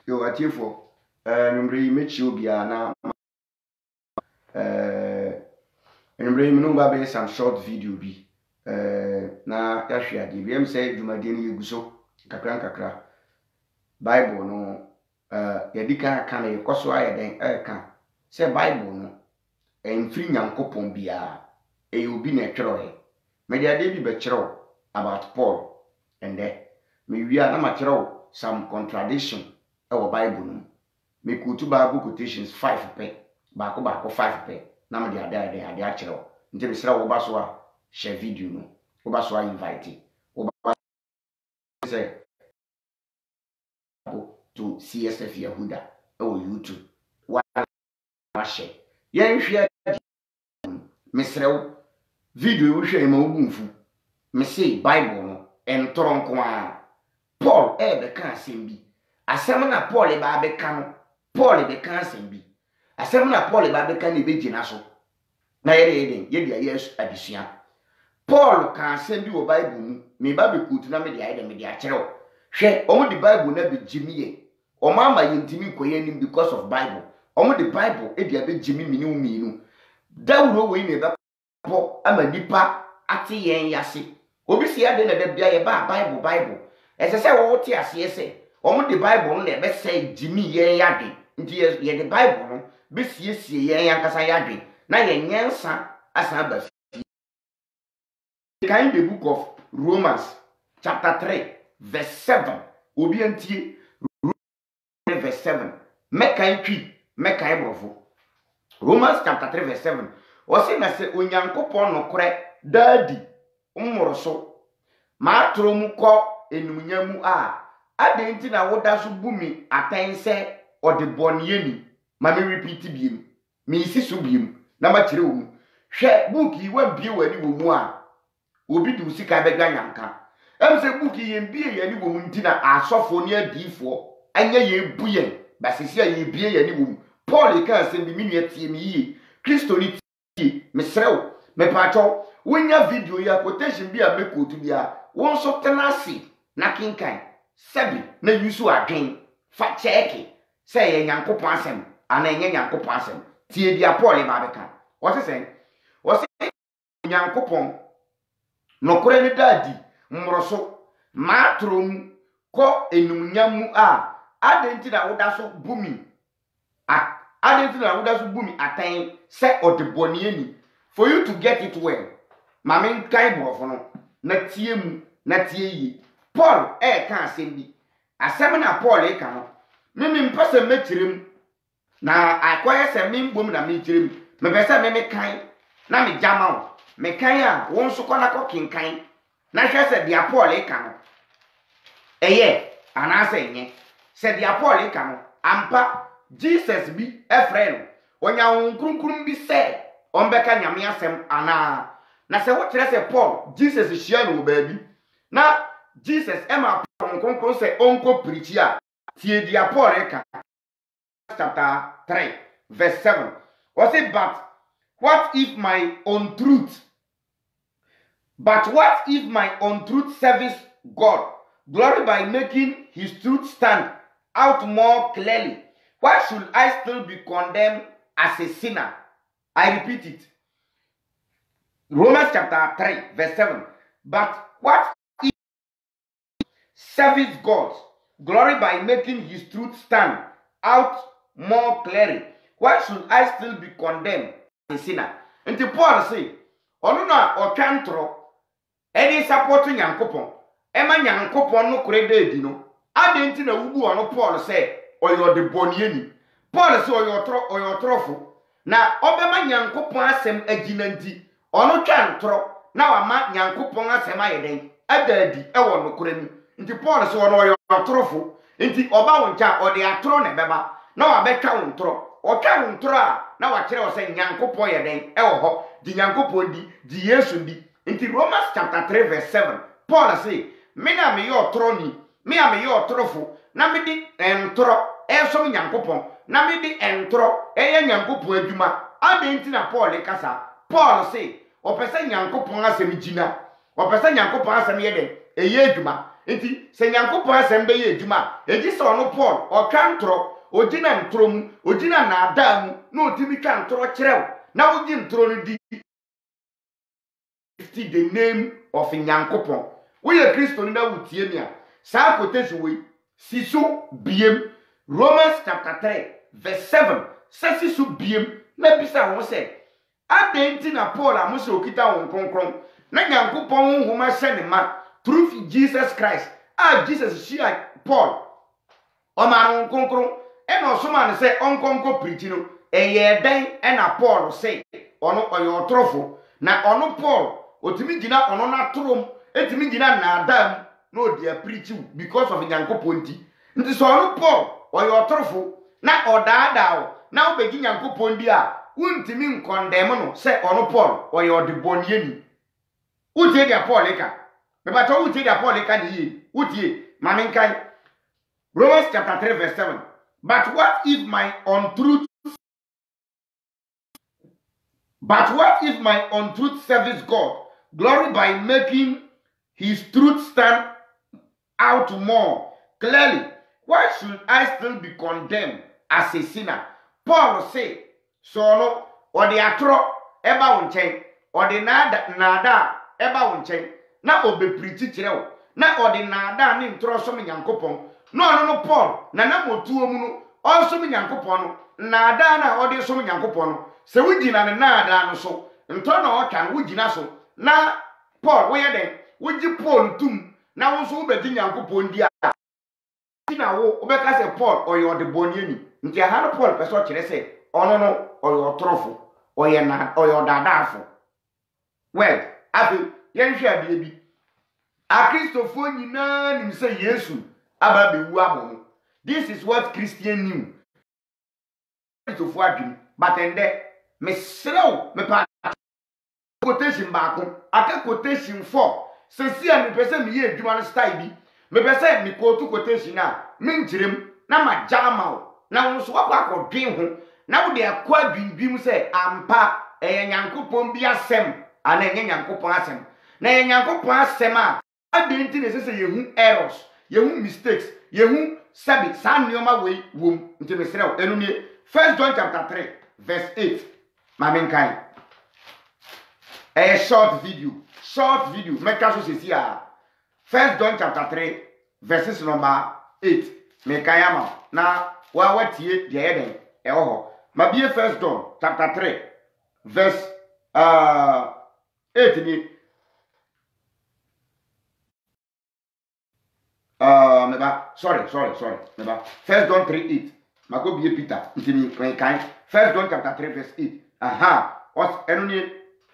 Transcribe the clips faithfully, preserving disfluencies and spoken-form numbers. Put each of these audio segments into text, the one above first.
Yo, atiefo. Eh, number yi mechi obi ana eh number yi no ba be some short video bi. Eh na ya hwe ade bi em say dwumade ni yeguso kakra kakra. Bible no eh yadika aka na yekoso ayeden eh ka. Say Bible no emfiri nyankopon bia e obi na twero. Me dia de bi be kyerɛw about Paul and there me wia na ma kyerɛw some contradiction e wo Bible no. Me kutu Bible quotations five pe baako baako five pe na me de ade ade ade a kyerɛw. Nti be sra wo ba so a share video no. Wo ba so a invite. Wo ba say to C S F Yahuda e wo YouTube. Wa share. Yen hwe me sra wo video wo hwe ma obunfu. Me say Bible no entoronko a Paul e be kan asem bi. Asem na Paul e ba be kan Paul be kan asem bi. Asem na Paul ba be kan e be gina so. Na yere yeden ye dia yes adisua. Paul kan asem bi wo Bible mu. Me ba be kutu na me dia yede me dia kyerɛw. Hwɛ omo di Bible na be gimiye. Omo ama yentimi koye nim because of Bible. Omo di Bible e dia be gimi mini uminu. Dawuro we ne ba po ama nipa ate yen yase. Obi si ade na da bia ye ba Bible Bible. Ese se wo wote ase ese. Omo di Bible no na be say gimi yen yade. Nti ye the Bible no be siesie yen yankasa yade. Na ye nyensa asa ba fi. Kind the book of Romans chapter three verse seven. Obi antie verse seven. Mekan twi, mekan brofo. Romans chapter three verse seven. O se na se onyankopon no kore dadi umoro so. Ma atro mu ko enumnyamu a adenti na woda so bumi atan se ode bonieni. Ma me repeat biem. Me isi so biem na ma kire wo. Hwe book yi wa bie wani wo mu a obi du sika be gwa nyanka. Em se book yi bie yani wo mu ntina asofo ne adifo anya ye buyen basisi ye bie yani wo mu. Paul ka se bi minu atie mi yi Kristo ni tie me srew me pacho wonya video ya quotation bi a me kotu bia won so tenasi na kinkan sebi na yusu adwen fa cheki se ye nyankopon asem ana enye nyankopon asem tie bia Paul ba be kan wo se sen wo se nyankopon no kore ni dadi mmoroso matrom ko enumnyamu a adenti na woda so bumi a adenti na woda so bumi atan se odebonieni. For you to get it well mamen kai brofo no na tie mu na tie yi Paul e kan asem bi asem na Paul e kan no me me mpese mekirem na akoye se me mbom na me kirem me pese me me kan na me jama o me kan a won so kona ko kinkan na hwe se dia Paul e kan no eye anase nye se dia Paul e kan no ampa Jesus bi e friend onya won krunkrum bi se ombeka nyame asem ana na se wo kire se Paul Jesus hia no baabi na Jesus ema Paul konkron se onko preach a tie dia Paul e kan chapter three verse seven. Was it but what if my own truth but what if my own truth serves God glory by making his truth stand out more clearly? Why should I still be condemned as a sinner? I repeat it. Romans chapter three verse seven. But what if serves God glory by making his truth stand out more clearly? Why should I still be condemned as a sinner? And the Paul say, Onuna or cantro any support nyankopon ema nyankopon no kore dedi no adenti na wubu ono Paul say oyo de bonieni. Paul say oyo tro oyo trofo na obema nyankopon asem agina nti ono twantro na wama nyankopon asem ayeden adadi e wo no kore ni. Nti Paul say ono oyo trofo nti oba woncha ode atro na beba na wabetwa wontro otwa wontro a na wakire wo say nyankopon yeden e wo ho di nyankopon di di Yesu di. Nti Romans chapter three verse seven. Paul say me na me yo troni me am yo trofo na me di entro e so nyankopon na me di entro e ye nyankopon adwuma adenti na Paul e kasa. Paul say opese nyankopon asem gina opese nyankopon asem ye de e ye adwuma enti se Nyankopon asem be ye adwuma edi se ono Paul o twa ntoro ogina ntoro mu ogina na ada mu na otimi twa ntoro kirew na wogi ntoro no di the name of Nyankopon we ye Kristo ni na wutie mi a sa quotation we siso biem Romans chapter three verse seven says siso biem na bisa ho se adenti na Paul amose okita won kronkron na Nyankopon homa hye ne ma through Jesus Christ ah Jesus shia Paul o ma no kronkron e no so ma ne se onkonko preach no eye den e na Paul say ono oyo otrofo na ono Paul otimi gina ono na trom etimi gina na adam no dia preach because of Nyankopon ti nti so ono Paul oyo otrofo na odaada na obegi Nyankopon di a untimi nkondem no se ono Paul oyo odebonieni utie dia Paul eka me ba to utie dia Paul eka di yi utie maminkai Romans chapter three verse seven but what if my untruth but what if my untruth serves God glory by making his truth stand out more clearly? Why should I still be condemned as a sinner? Paul say, so no, or the atro eba unchen, or the nada nada eba unchen, na obe preach chireo, na or the nada ni ntro so Nyankopon. No no no Paul, na na motu omu also Nyankopon, nada na or the so Nyankopon. Se wujina na nada no so, ntro na o kan wujina so. Na Paul we den woji Paul tum na wo so be di Nyankopon di a na wo obeka se Paul oyo de bonieni nti ha no Paul peso kire se ono no oyo trofo oyo na oyo dadafo well afi yen hwe ade bi a Christopher nyina nim se Yesu aba be wu abon. This is what Christian knew. Christopher adwin but ende me serew me pa quotation back aka quotation four sesi a me pese me ye adwuma no style bi me pese me quote quotation na me nkirem na ma jama na wo so wakwa akodwen ho na wo de akwa adwindwim se ampa eye Nyankopon bi asem ana enye Nyankopon asem na enye Nyankopon asem a adenti ne sese yehu errors yehu mistakes yehu sabi san nioma we wom nti me serew enu ne First John chapter three verse eight ma menkai a short video, short video. Make us see here. First John chapter three, verses number eight. Make I now. What what here? The heading. Eh oh. Maybe First John chapter three, verse uh eight. Ni uh meba. Sorry, sorry, sorry. Meba. First John three eight. Mako be Peter. Intimi kind. First John chapter three, verse eight. Aha. What? Enuni.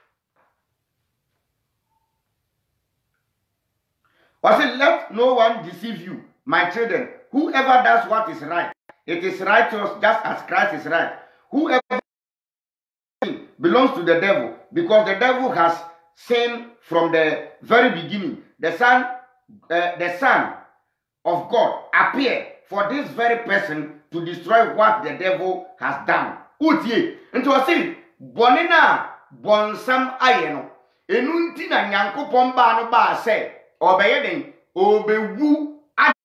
I said, let no one deceive you, my children. Whoever does what is right, it is righteous just as Christ is right. Whoever belongs to the devil, because the devil has sinned from the very beginning. The Son, uh, the Son of God appeared for this very person to destroy what the devil has done. Utie, and to say, bonina bonsam ayeno. Enunti na Nyankopon ba no ba say. Obeyeden obewu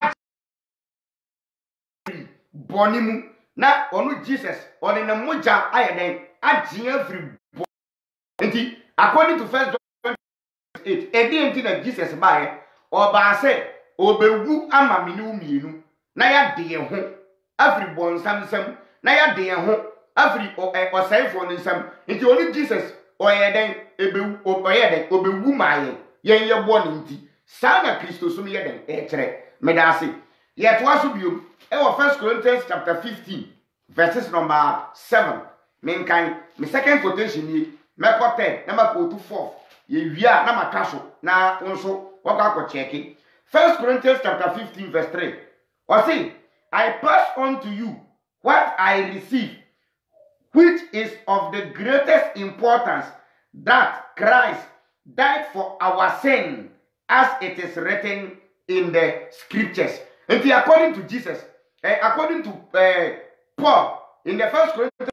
bonimu na onu Jesus oni na moja ayeden agye free enti according to First John eight edi enti na Jesus bae oba se obewu amamini umienu na ya de ho afri bonsam sam na ya de ho afri osaifo nsam enti oni Jesus oyeden ebewu oyeden obewu maye yen ye boni enti Sana Christo sumi yeden etre medasi. Yet was you ewa First Corinthians chapter fifteen verses number seven. Menkai me second quotation ni me kote na ma ko to four. Ye wia na ma kaso na onso waka ko cheki. First Corinthians chapter fifteen verse three. Or say, I pass on to you what I received, which is of the greatest importance, that Christ died for our sin, as it is written in the scriptures. And according to Jesus, uh, according to uh, Paul, in the First Corinthians,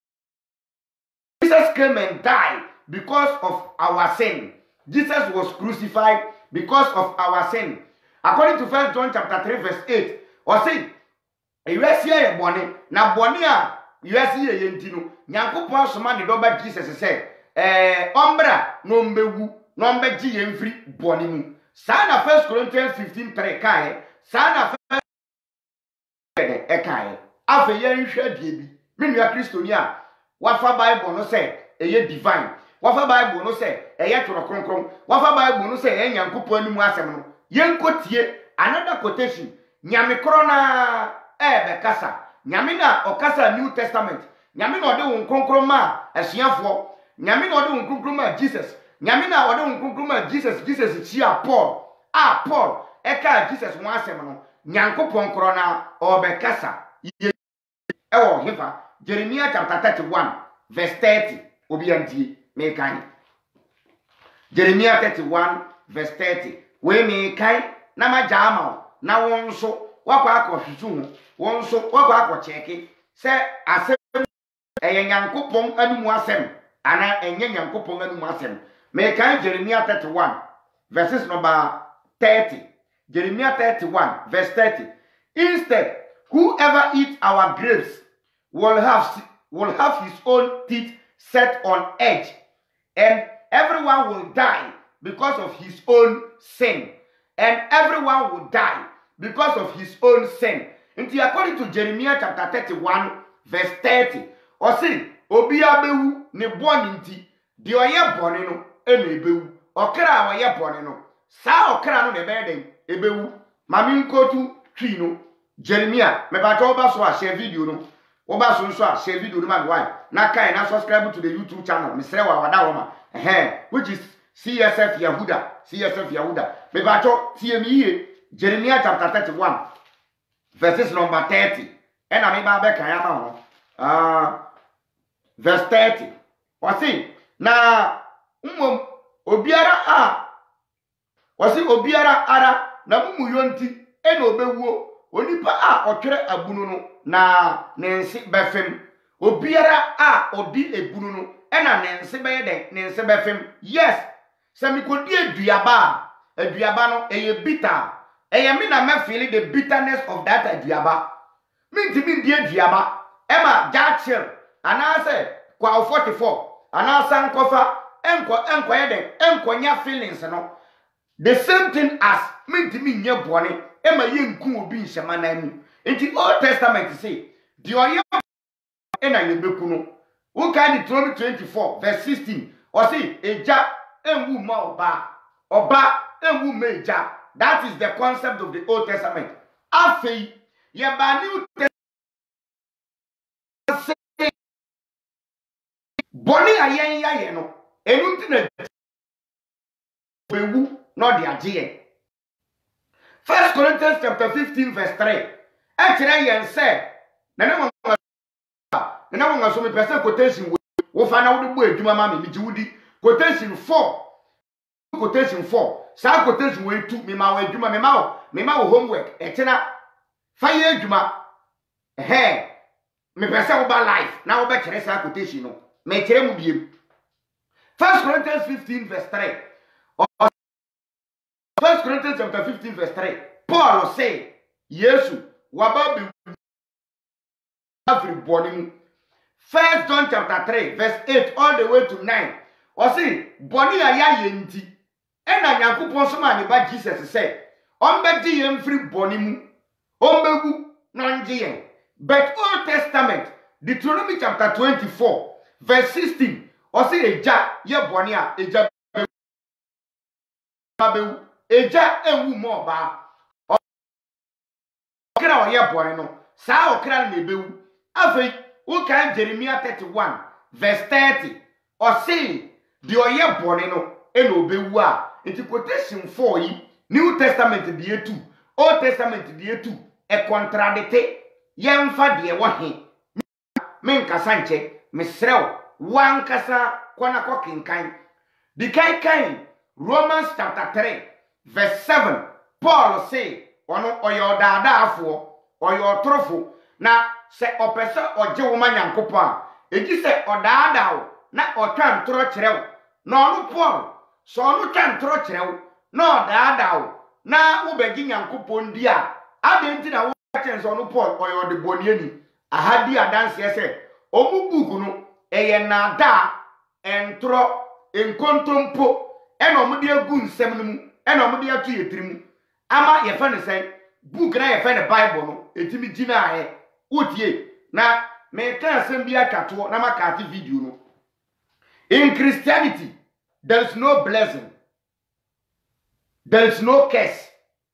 Jesus came and died because of our sin. Jesus was crucified because of our sin. According to First John chapter three verse eight, or say, "Ewesi ye bone na bone a ewesi ye yentino Nyankopon asoma ne doba Jesus say, eh ombra no mbegu no mbegi ye mfiri bone mu." Sa na First Corinthians fifteen three kai, sa na First e kai. Afa ye nhwe die bi. Me nua Kristoni a wafa Bible no say eye divine. Wafa Bible no say eye toro kronkron. Wafa Bible no say eye Nyankopon animu asem no. Yenkotie another quotation. Nyame krona ebe kasa. Nyame na okasa New Testament. Nyame na ode won kronkron ma asuafo. Nyame na ode won kronkron ma Jesus. Nyame na ode won kronkron ma Jesus. Jesus chia Paul. Ah Paul eka Jesus won asem no. Nyankopon krona obe kasa. Ewo hefa Jeremiah chapter thirty-one verse thirty. Obi antie me kan. Jeremiah thirty-one verse thirty. We me kai na ma jama na won so wakwa akohwetu ho won so wakwa akocheke se asem eye Nyankopon anumu asem ana enye Nyankopon anumu asem. Me kan Jeremiah thirty-one verses number thirty. Jeremiah thirty-one verse thirty. Instead, whoever eats our grapes will have will have his own teeth set on edge, and everyone will die because of his own sin. And everyone will die because of his own sin. And according to Jeremiah chapter thirty-one, verse thirty, or say, Obi abewu ne boni nti, di oye boni no, e me ebewu. Okra oye boni no, sa okra no ne beden, ebewu. Mami nkotu twi no, Jeremiah, me ba to oba so a share video no. Oba so so a share video no magwai. Na kai na subscribe to the YouTube channel. Me sre wa wada woma. Eh, which is C S F Yahuda. C S F Yahuda. Me ba to tie mi ye. Jeremiah chapter thirty-one verses number thirty. And I me ba be kan ya ma ho. Ah, verse thirty. Wasi na umom obiara a wasi obiara ara na mumu yonti e na obewuo onipa a otwere abunu no na nensi befem obiara a odi ebunu no e na nensi be den nensi befem. Yes, se mi kodi aduaba aduaba no eye bitter eye me na me feel the bitterness of that aduaba me ntimi ndi aduaba e ma jachir anase kwa forty-four anasa nkofa enko enko ye den enkonya feelings no the same thing as me ntimi nye bone e ma ye nku obi nhyema na mu. Enti Old Testament say the oye e na yebeku no who can Deuteronomy twenty-four verse sixteen or say eja enwu ma oba oba enwu ma eja. That is the concept of the Old Testament. Afei ye ba New Testament boni ayen ya ye no enu nti na bewu no de agye. First Corinthians chapter fifteen verse three. Actually, yen say, na na mo na mo ngaso me pese quotation wo fa na wo do adwuma ma me mi wudi quotation four. Quotation four. Sa quotation we two me ma wo adwuma me ma wo me ma wo homework. E tena fa ye adwuma. Eh me pese wo ba life na wo be kire sa quotation no. Me kire mu biem. First Corinthians fifteen verse three. First Corinthians chapter fifteen verse three. Paul say, Yesu wababi everybody. First John chapter three verse eight all the way to nine. Or say, boni aya yenti. Ena Nyankopon so ma ne ba Jesus say, "Ombe di yem free boni mu. Ombewu no nje yen." But Old Testament, Deuteronomy chapter twenty-four verse sixteen. Or say eja ye boni a eja babewu. Eja enwu mo ba. Okra oye boni no. Sa okra na ebewu. Afei, who can Jeremiah thirty-one verse thirty. Or say the oye boni no e no bewu a. Into quotation four yi New Testament die two, Old Testament die two e contradicte yemfa de wo he men kasa nche mesrew wan kasa kona ko kinkan di kai kai Romans chapter three verse seven. Paul say ono oyo daada afo oyo trofo na se opese oje wo manyankopon a egi se odaada wo na otwa ntoro kirew na ono Paul so onu twa ntoro kirew no daada wo na wo begi Nyankopon di a adenti na wo chen so no Paul oyo de boniani ahadi adanse ese omu book no eye na da entro enkontompo ena omu de agu nsem no mu ena omu de atu yetirimu ama ye fa ne sen book na ye fa ne Bible no etimi gina ahe wotie na me kan asem bi akato na makati video no. In Christianity there is no blessing, there is no curse.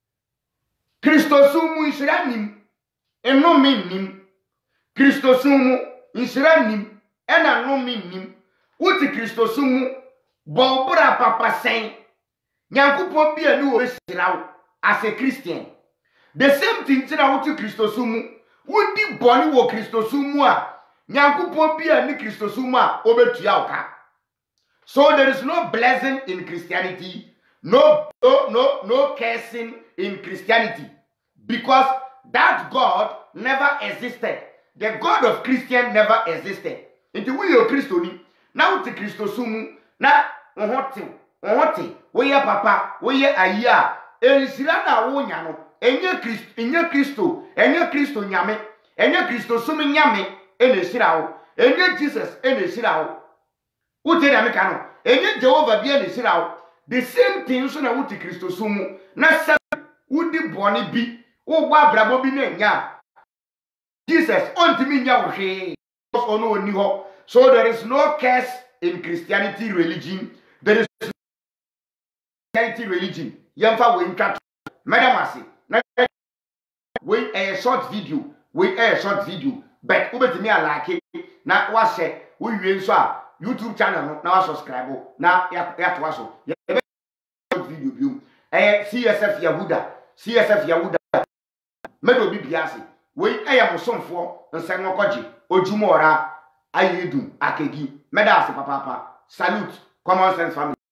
Christosumu insiranim eno minim Christosumu insiranim ena no minim wuti Christosumu bobura papa sen Nyankopon bia ni wo sirawo as a Christian. The same thing tina wuti Christosumu wudi boni wo Christosumu a Nyankopon bia ni Christosumu a obetua oka. So there is no blessing in Christianity, no no no no cursing in Christianity, because that God never existed. The God of Christian never existed. Into we are Christoni now to Christosumu na ohote ohote we ya papa we ya aya ensira na wo nya no enye Christ enye Christo enye Christo nyame enye Christosumu nyame ene sira wo enye Jesus ene sira wo ute na meka no enye Jehovah bia ne sira wo. The same thing so na wuti Christosumu na se wudi boni bi wo gba brabo bi na nya Jesus ontimi nya wo hwe ono oni ho. So there is no curse in Christianity religion. There is no Christianity religion. Yemfa we nka madam ase na we a short video we a short video but ubetimi alake na wa share we wie nso a YouTube channel no na wa subscribe na ya ya to so video biom eh C S F Yahuda C S F Yahuda medo bi biase we eh mosomfo nsan okoje ojumora ayedu akegi meda ase papa papa salute common sense family.